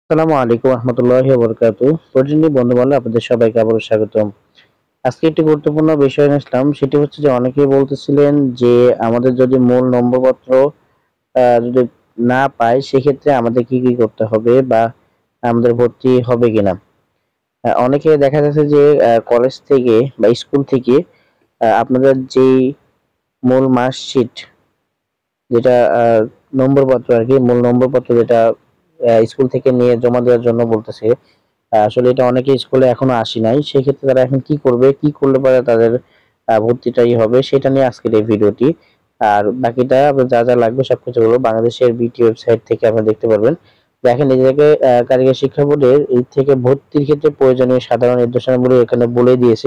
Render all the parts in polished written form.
আসসালামু আলাইকুম রহমতুল্লাহি ওয়া বারাকাতুহু। প্রতিদিন বন্ধু-বান্ধব আপনাদের সবাইকে আবারো স্বাগতম। আজকে একটি গুরুত্বপূর্ণ বিষয় নিয়ে আসলাম, সেটি হচ্ছে যে অনেকেই বলতেছিলেন যে আমাদের যদি মূল নম্বরপত্র যদি না পাই সেক্ষেত্রে আমাদের কি করতে হবে বা আমাদের ভর্তি হবে কিনা। অনেকে দেখা যাচ্ছে যে কলেজ থেকে বা স্কুল থেকে আপনাদের যেই মূল মার্কশিট যেটা নম্বরপত্র আরকি, মূল নম্বরপত্র যেটা স্কুল থেকে নিয়ে জমা দেওয়ার জন্য বলতেছে। আসলে এটা অনেকে স্কুলে এখনো আসে নাই। সেক্ষেত্রে তারা এখন কি করবে? কি করলে পরে তাদের ভর্তিটাই হবে সেটা নিয়ে আজকের এই ভিডিওটি। আর বাকিটা আপনার যা লাগবে সবকিছু হলো বাংলাদেশের বিটি ওয়েবসাইট থেকে আপনি দেখতে পারবেন। দেখেন এই জায়গায় কারিগরি শিক্ষা বোর্ডের এই থেকে ভর্তির ক্ষেত্রে প্রয়োজনীয় সাধারণ নির্দেশনাবলী এখানে বলে দিয়েছে।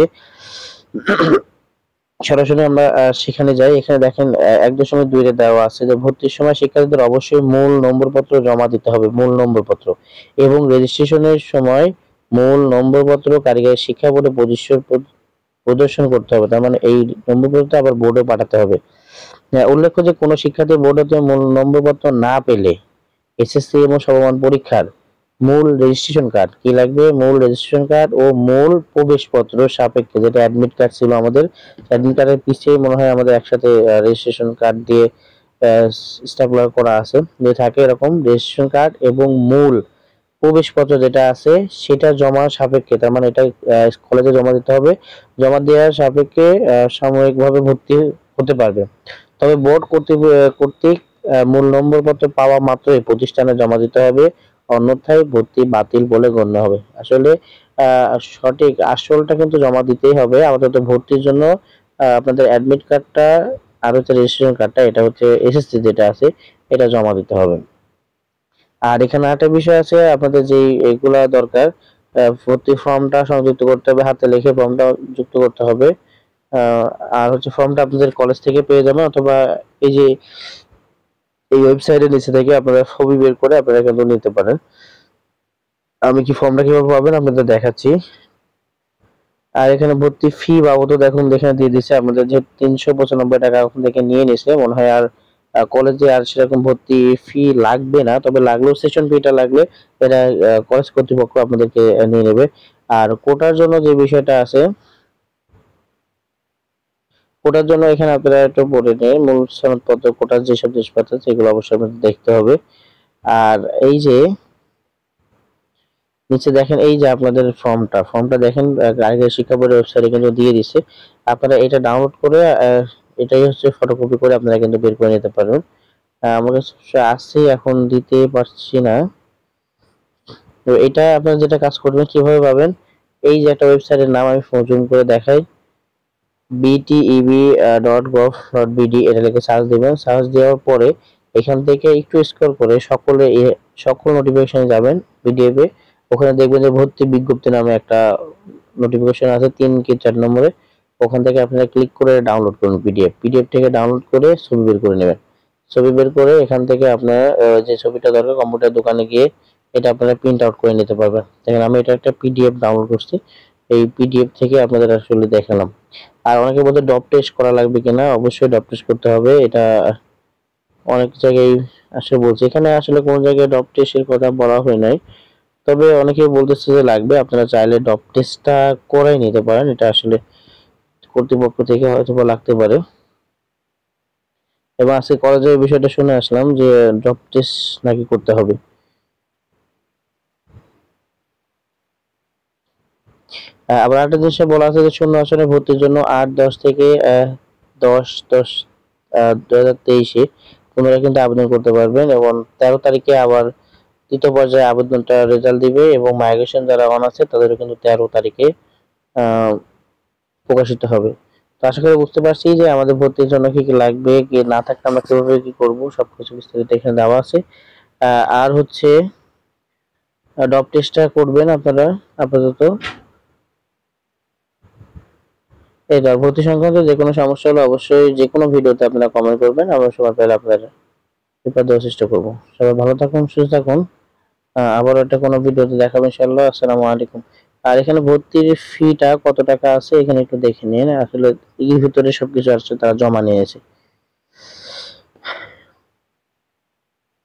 সরাসরি আমরা সেখানে যাই। এখানে দেখেন ১.২ রে দেওয়া আছে যে ভর্তির সময় শিক্ষার্থীদের অবশ্যই মূল নম্বরপত্র জমা দিতে হবে, মূল নম্বরপত্র। এবং রেজিস্ট্রেশনের সময় মূল নম্বরপত্র কারিগরি শিক্ষা বোর্ডে প্রদর্শন করতে হবে। তার মানে এই নম্বরপত্রটা আবার বোর্ডে পাঠাতে হবে। উল্লেখ্য যে কোনো শিক্ষার্থী বোর্ড হতে মূল নম্বরপত্র না পেলে এসএসসি এবং সমমান পরীক্ষার মূল রেজিস্ট্রেশন কার্ড কি লাগবে? মূল রেজিস্ট্রেশন কার্ড ও মূল প্রবেশপত্র সাপেক্ষে, যেটা অ্যাডমিট কার্ড ছিল আমাদের, অ্যাডমিট কার্ডের পিছিয়ে মনে হয় আমাদের একসাথে রেজিস্ট্রেশন কার্ড দিয়ে স্ট্যাপলার করা আছে, যে থাকে এরকম রেজিস্ট্রেশন কার্ড এবং মূল প্রবেশপত্র যেটা আছে সেটা জমা সাপেক্ষে, তার মানে এটা কলেজে জমা দিতে হবে। জমা দেওয়ার সাপেক্ষে সাময়িকভাবে ভর্তি হতে পারবে। তবে বোর্ড কর্তৃক মূল নম্বরপত্র পাওয়া মাত্রই প্রতিষ্ঠানে জমা দিতে হবে, অন্যথায় ভর্তি বাতিল বলে গণ্য হবে। আসলে সঠিক আসলটা কিন্তু জমা দিতেই হবে। আপাতত ভর্তির জন্য আপনাদের অ্যাডমিট কার্ডটা আর হচ্ছে রেজিস্ট্রেশন কার্ডটা, এটা হচ্ছে এসএসসি যেটা আছে, এটা জমা দিতে হবে। আর এখানে একটা বিষয় আছে, আপনাদের যেই এগুলা দরকার, ভর্তি ফর্মটা সংযুক্ত করতে হবে, হাতে লিখে ফর্মটা যুক্ত করতে হবে। আর হচ্ছে ফর্মটা আপনাদের কলেজ থেকে পেয়ে যাবেন, অথবা এই যে এই ওয়েবসাইটের নিচে থেকে আপনারা ছবি বের করে আপনারা কিন্তু নিতে পারেন। আমি কি ফর্মটা কিভাবে পাবেন আপনাদের দেখাচ্ছি। আর এখানে ভর্তি ফি বাবদ দেখুন এখানে দিয়ে দিচ্ছে আমাদের যে ৩৯৫ টাকা ওখান থেকে নিয়ে নিছে মনে হয়। আর কলেজে আর সেরকম ভর্তি ফি লাগবে না, তবে লাগলেও সেশন ফিটা লাগলে এটা কলেজ কর্তৃপক্ষ আপনাদেরকে নিয়ে নেবে। আর কোটার জন্য যে বিষয়টা আছে, কোটার জন্য এখানে আপনারা একটু পড়ে নিন মূল সনদপত্র কোটার যেসব জিনিসপত্র সেগুলো অবশ্যই আপনাদের দেখতে হবে। আর এই যে নিচে দেখেন এই যে আপনাদের ফর্মটা দেখেন কারিগরি শিক্ষা বোর্ডের ওয়েবসাইটে কিন্তু দিয়ে দিছে। আপনারা এটা ডাউনলোড করে এটাই হচ্ছে ফটোকপি করে আপনারা কিন্তু বের করে নিতে পারবেন। আমার কাছে আছে, এখন দিতে পারছি না। তো এটা আপনারা যেটা কাজ করবেন কিভাবে পাবেন, এই যে একটা ওয়েবসাইটের নাম আমি জুম করে দেখাই, bteb.gov.bd, এটা লিখে সার্চ দিবেন। সার্চ দেওয়ার পরে এখান থেকে একটু স্ক্রল করে সকল নোটিফিকেশনে যাবেন পিডিএফ এ। ওখানে দেখবেন যে ভর্তি বিজ্ঞপ্তি নামে একটা নোটিফিকেশন আছে ৩ কি ৪ নম্বরে। ওখান থেকে আপনারা ক্লিক করে ডাউনলোড করুন পিডিএফ থেকে ডাউনলোড করে ছবি বের করে নেবেন। ছবি বের করে এখান থেকে আপনার যে ছবিটা দরকার কম্পিউটার দোকানে গিয়ে এটা আপনারা প্রিন্ট আউট করে নিতে পারবেন। দেখেন আমি এটা একটা পিডিএফ ডাউনলোড করছি, এই পিডিএফ থেকে আপনাদের আসলে দেখালাম। আর অনেকে বলতে ডপ টেস্ট করা লাগবে কিনা, অবশ্যই ডপ টেস্ট করতে হবে। এটা অনেক জায়গায় আসলে বলছে, এখানে আসলে কোন জায়গায় ডপ টেস্টের কথা বলা হয় নাই, তবে অনেকেই বলতেছে যে লাগবে। আপনারা চাইলে ডপ টেস্টটা করাই নিতে পারেন, এটা আসলে কর্তৃপক্ষ থেকে হয়তো লাগতে পারে। এবং আজকে কলেজের বিষয়টা শুনে আসলাম যে ডপ টেস্ট নাকি করতে হবে। আবার একটা জিনিস বলা আছে যে শূন্য আসনে ভর্তির জন্য ৮-১০ থেকে ১০-১০-২০২৩ পুনরায় কিন্তু আবেদন করতে পারবেন। এবং ১৩ তারিখে আবার তৃতীয় পর্যায়ে আবেদনটা রেজাল্ট দিবে, এবং মাইগ্রেশন যারা অন আছে তাদেরও কিন্তু ১৩ তারিখে প্রকাশিত হবে। তো আশা করি বুঝতে পারছি যে আমাদের ভর্তির জন্য কি লাগবে, কি না থাকলে আমরা কিভাবে কি করব, সবকিছু বিস্তারিত এখানে দেওয়া আছে। আর হচ্ছে ডপ টেস্টটা করবেন আপনারা আপাতত। এই ভর্তি সংক্রান্ত যে কোনো সমস্যা হলে অবশ্যই যে কোনো ভিডিওতে আপনারা কমেন্ট করবেন, আমরা সময় পেলে আপনাদের রিপ্লাই দেওয়ার চেষ্টা করব। সবাই ভালো থাকুন, সুস্থ থাকুন। আবার একটা কোনো ভিডিওতে দেখাবো ইনশাআল্লাহ। আসসালামু আলাইকুম। আর এখানে ভর্তির ফিটা কত টাকা আছে এখানে একটু দেখে নিন। আসলে এর ভিতরে সবকিছু আসছে তারা জমা নিয়েছে।